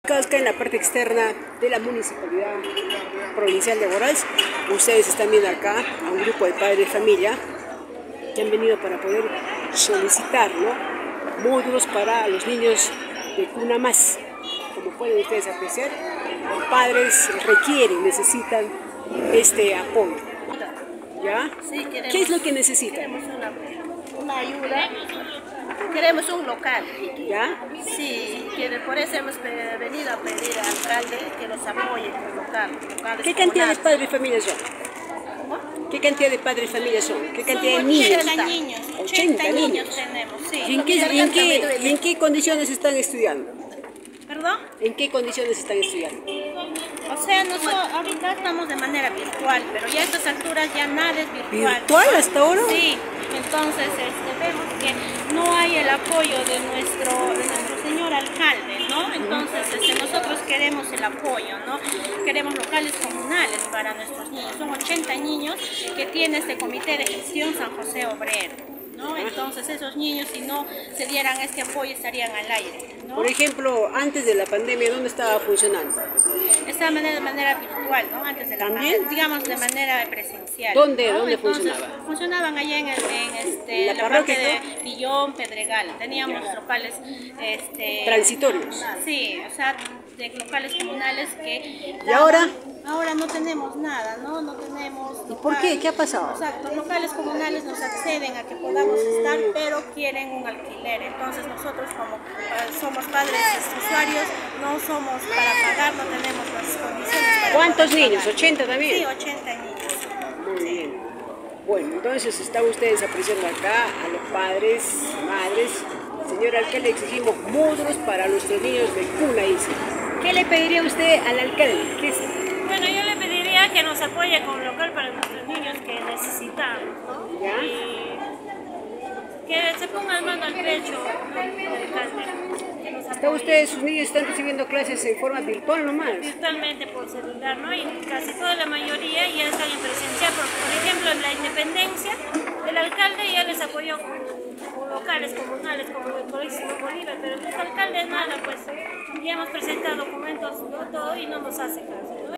Acá en la parte externa de la Municipalidad Provincial de Huaraz, ustedes están viendo acá a un grupo de padres de familia que han venido para poder solicitar, ¿no?, módulos para los niños de cuna más. Como pueden ustedes apreciar, los padres requieren, necesitan este apoyo. ¿Ya? Sí, ¿Qué es lo que necesitan? Queremos una ayuda, queremos un local. ¿Ya? Sí, por eso hemos venido a pedir al alcalde que nos apoye con locales ¿Qué cantidad de comunales. padres de familia son? ¿Cómo? ¿Qué cantidad de padres de familia son? ¿Qué cantidad de Son niños? 80 niños. 80 niños tenemos, sí. ¿Y en qué condiciones están estudiando? ¿Perdón? ¿En qué condiciones están estudiando? O sea, nosotros ahorita estamos de manera virtual, pero ya a estas alturas ya nada es virtual. ¿Virtual hasta ahora? Sí, entonces vemos que no hay el apoyo de nuestro señor alcalde, ¿no? Entonces nosotros queremos el apoyo, ¿no? Queremos locales comunales para nuestros niños. Son 80 niños que tiene este comité de gestión San José Obrero, ¿no? Entonces esos niños, si no se dieran este apoyo, estarían al aire, ¿no? Por ejemplo, antes de la pandemia, ¿dónde estaba funcionando? Estaba de manera virtual, ¿no? Antes de la ¿También? pandemia, digamos de manera presencial. ¿Dónde? ¿no? ¿Dónde Entonces, funcionaba? funcionaban allá ¿La la parroquia, parte de Villón, Pedregal. Teníamos locales Transitorios. Sí, o sea, de locales comunales que ¿Y ahora? Ahora no tenemos nada, ¿no? No tenemos. ¿Y por qué? ¿Qué ha pasado? Exacto, locales comunales nos acceden a que podamos estar, pero quieren un alquiler. Entonces nosotros como somos padres usuarios, no somos para pagar, no tenemos las condiciones para ¿Cuántos poder niños? pagar. ¿80 también? Sí, 80 niños. Muy bien. Bueno, entonces están ustedes apreciando acá a los padres, madres. Señor alcalde, exigimos módulos para nuestros niños de cuna, dice. ¿Qué le pediría usted al alcalde? Bueno, yo le pediría que nos apoye con un local para nuestros niños que necesitamos, ¿no? ¿Ya? Y que se ponga mano al pecho, ¿no? Que nos ¿Está apoye ustedes, sus niños están recibiendo clases en forma virtual nomás? virtualmente por celular, ¿no? Y casi toda la mayoría ya están en presencial, porque por ejemplo en la Independencia, el alcalde ya les apoyó con locales comunales como el Colegio Simón Bolívar, pero el alcalde nada, pues ya hemos presentado documentos, todo y no nos hace caso.